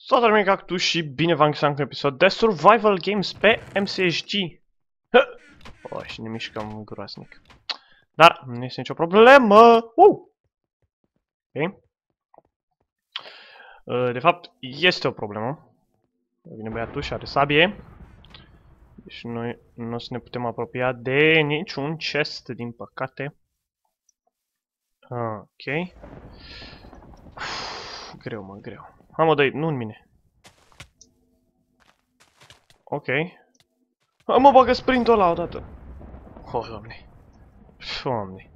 Salut, mine Cactus și bine v-am găsit în episod de Survival Games pe MCSG. Și ne mișcăm groaznic. Dar nu este nicio problemă. Ok. De fapt, este o problemă. Vine băiatul și are sabie. Deci noi nu o să ne putem apropia de niciun chest, din păcate. Ok. Greu, greu. Mă, dă-i, nu în mine. Ok. Mă bagă sprintul ăla odată. Doamne. Doamne.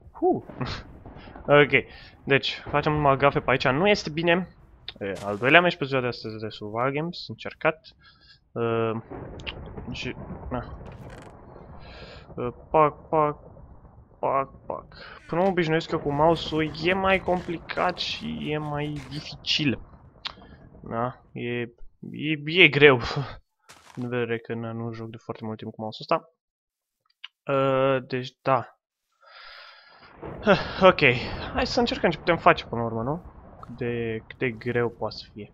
Ok. Deci, facem numai gafe pe aici. Nu este bine. Al doilea meci pe ziua de astăzi de Survival Games. Încercat. Și... Na. Pac. Până mă obișnuiesc eu cu mouse-ul, e mai complicat și e mai dificil. Da? E greu. În vedere că nu joc de foarte mult timp cu mouse-ul ăsta. Deci, da. Ok. Hai să încercăm ce putem face până la urmă, nu? Cât de greu poate să fie.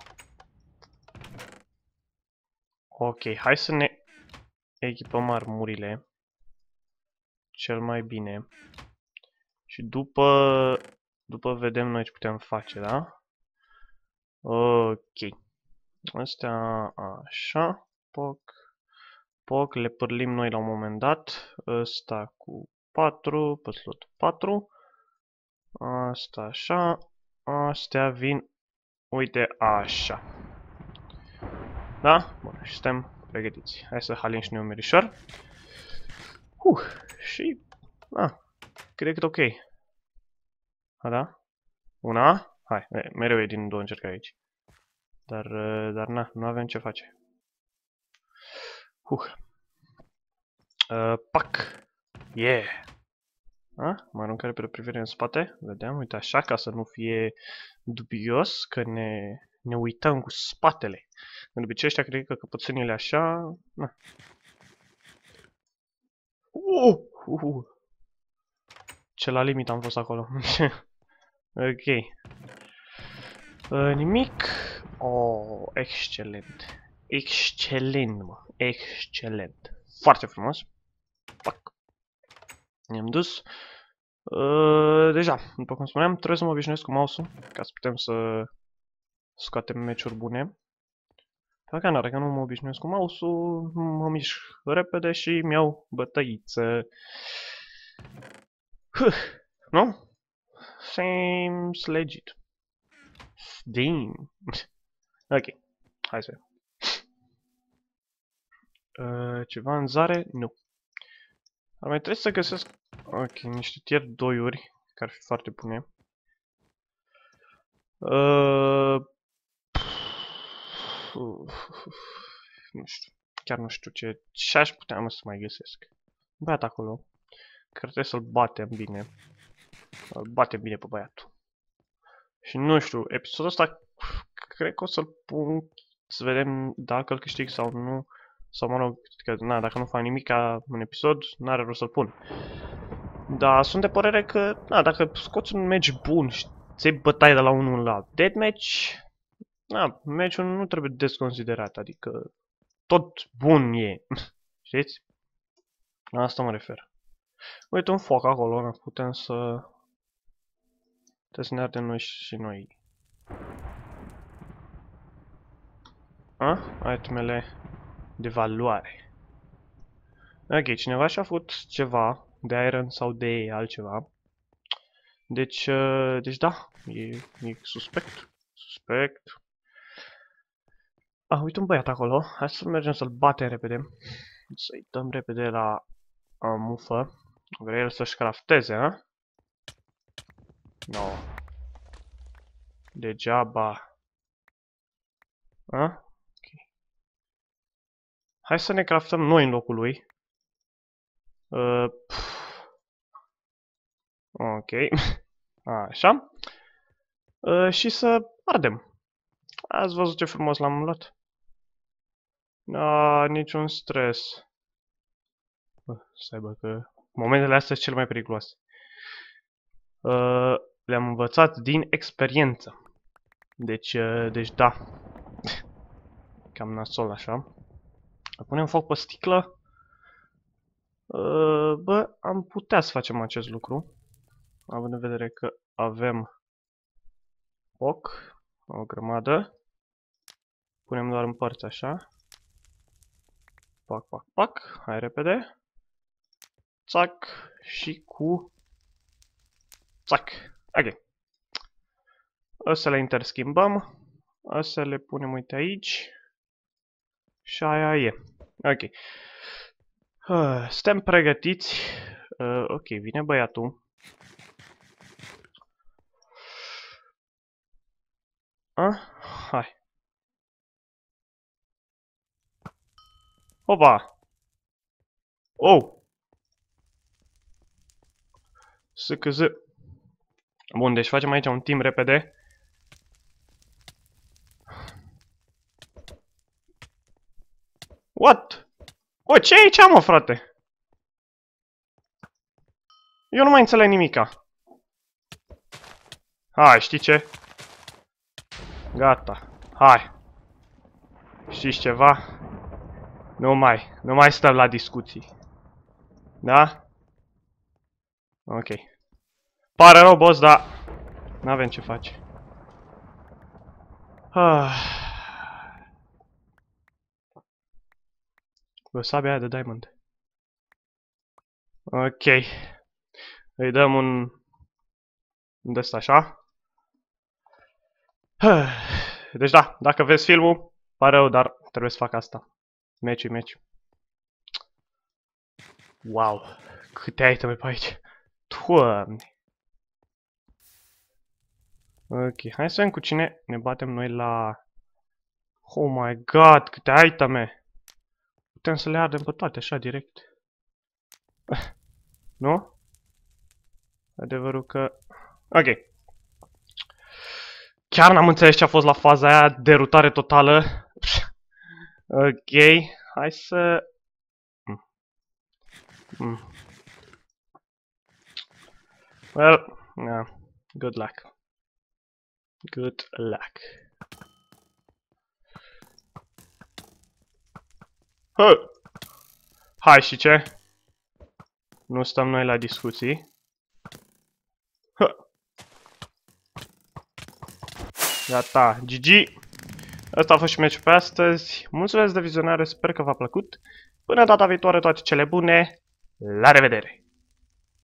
Ok, hai să ne echipăm armurile. Cel mai bine. Și după vedem noi ce putem face, da? Ok. Astea așa. Poc, le părlim noi la un moment dat. Ăsta cu 4, pe slot 4. Asta așa. Astea vin, uite, așa. Da? Bun, și suntem pregătiți. Hai să halim și noi un merișor. Și... cred că e ok. Da? Una? Hai, mereu e din două încercări aici. Dar nu avem ce face. Pac! Yeah! Mă aruncă repede privire în spate. Vedem, uite așa, ca să nu fie dubios că ne uităm cu spatele. De obicei ăștia cred că căpățânile așa... Na. Ce la limit am fost acolo. Ok. Nimic. Excelent. Excelent, mă. Excelent. Foarte frumos. Pac. Ne-am dus. Deja, după cum spuneam, trebuie să mă obișnuiesc cu mouse-ul ca să putem să scoatem meciuri bune. Dacă nu mă obișnuiesc cu mouse-ul, mă mișc repede și îmi iau bătăiță. Nu? Seems legit. Damn. Ok. Hai să vedem. Ceva în zare? Nu. Ar mai trebui să găsesc... Ok, niște tier 2-uri, care ar fi foarte bune. Nu știu. Chiar nu știu ce aș putea să mai găsesc. Băiat acolo. Cred că trebuie să-l batem bine. Îl batem bine pe băiatul. Și nu știu, episodul ăsta cred că o să-l pun să vedem dacă îl câștig sau nu. Sau mă rog, că, dacă nu fac nimic în episod, n-are rost să-l pun. Dar sunt de părere că, dacă scoți un match bun și ți-ai bătaie de la unul la deathmatch, match-ul nu trebuie desconsiderat, adică tot bun e. Știți? La asta mă refer. Uite un foc acolo, putem să ne ardem noi și noi. Itemele de valoare. Ok, cineva și-a făcut ceva de iron sau de altceva. Deci da, e suspect. Uite un băiat acolo. Hai să mergem să-l batem repede. Să-i dăm repede la mufă. Vrea el să-și crafteze, No. Degeaba. Ok. Hai să ne craftăm noi în locul lui. Ok. Așa. Și să ardem. Ați văzut ce frumos l-am luat? Niciun stres. Stai bă, că momentele astea sunt cele mai periculoase. Le-am învățat din experiență. Deci da. Cam nasol așa. Punem foc pe sticlă. Bă, am putea să facem acest lucru. Având în vedere că avem foc. O grămadă. Punem doar în părți așa. Pac, pac, pac. Hai repede. Țac. Și cu... țac. Ok. O să le interschimbăm. O să le punem, uite, aici. Și aia e. Ok. Suntem pregătiți. Ok, vine băiatul. Hai. Opa! Oh! SKZ. Bun, deci facem aici un team repede. What? O, ce e aici, mă, frate? Eu nu mai înțeleg nimica. Hai, știi ce? Gata. Hai. Știți ceva? Nu mai stăm la discuții. Da? Ok. Pare rău, boss, dar n-avem ce face. Bă, sabia aia de diamond. Ok. Îi dăm un... de asta așa. Deci da, dacă vezi filmul, pare rău, dar trebuie să fac asta. Meci. Wow, câte iteme pe aici. Doamne. Ok, hai să vedem cu cine ne batem noi la... Oh my god, câte iteme. Putem să le ardem pe toate, așa, direct. Nu? Adevărul că... Ok. Chiar n-am înțeles ce a fost la faza aia, derutare totală. Ok, hai să... Well, yeah, good luck. Good luck. Hai, și ce? Nu stăm noi la discuții. Gata, GG. Asta a fost și meciul pe astăzi. Mulțumesc de vizionare, sper că v-a plăcut. Până data viitoare, toate cele bune. La revedere!